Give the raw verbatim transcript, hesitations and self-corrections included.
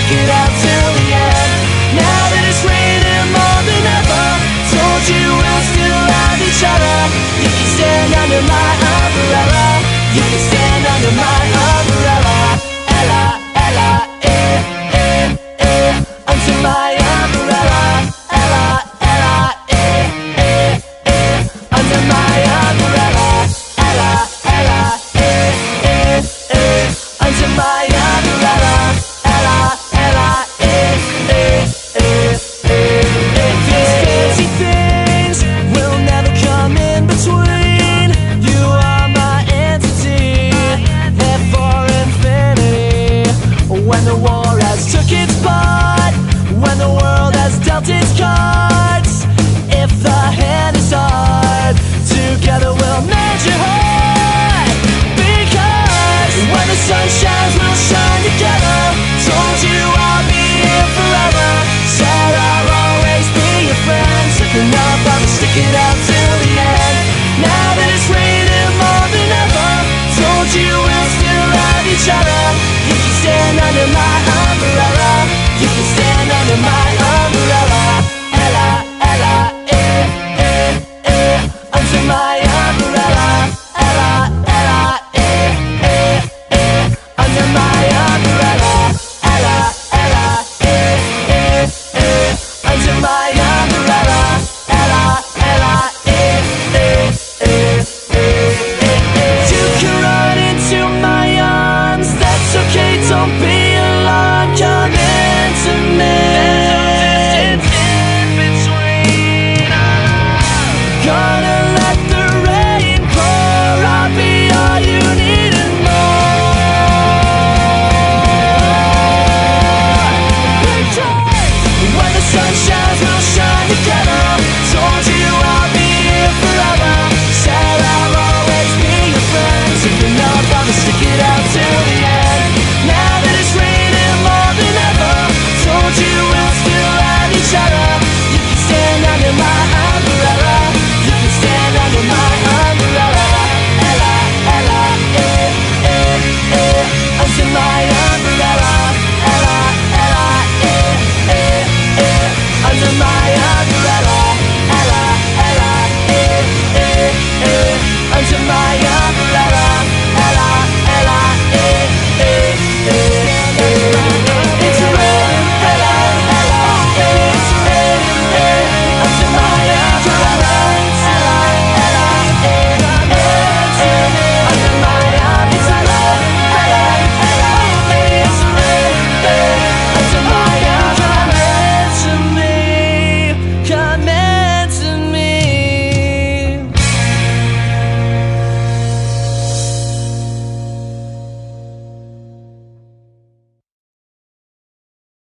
stick it out till the end. Now that it's raining more than ever, told you we'll still have each other. You can stand under my umbrella. You can stand under my umbrella. Ella, Ella, eh, eh, eh, under my umbrella. Ella, Ella, eh, eh, eh, under my umbrella. Ella, Ella, eh, eh, eh, under my umbrella. Ella, Ella, eh, eh, eh, eh, eh. These fancy things will never come in between. You are my entity, there for infinity. When the war has took its part, when the world has dealt its cards, if the hand is hard, together we'll mend your heart. Because when the sun shines, we'll shine together. Told you I'll be here forever. Said I'll always be your friend. Took enough, I'll stick it out till the end. Now that it's raining more than ever, told you we'll still have each other. You can stand under my umbrella.